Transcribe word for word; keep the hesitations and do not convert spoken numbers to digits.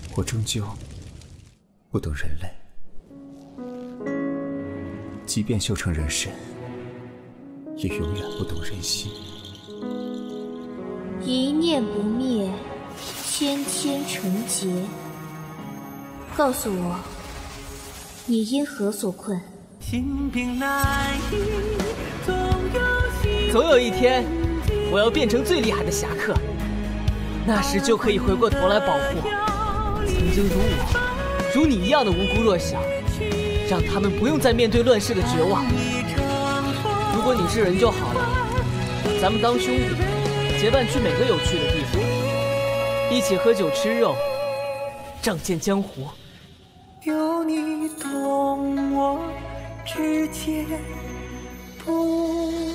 我终究不懂人类，即便修成人身，也永远不懂人心。 一念不灭，千千成劫。告诉我，你因何所困？ 总有一天，我要变成最厉害的侠客，那时就可以回过头来保护曾经如我、如你一样的无辜弱小，让他们不用再面对乱世的绝望。如果你是人就好了，咱们当兄弟，结伴去每个有趣的地方，一起喝酒吃肉，仗剑江湖。 有你懂我，之间不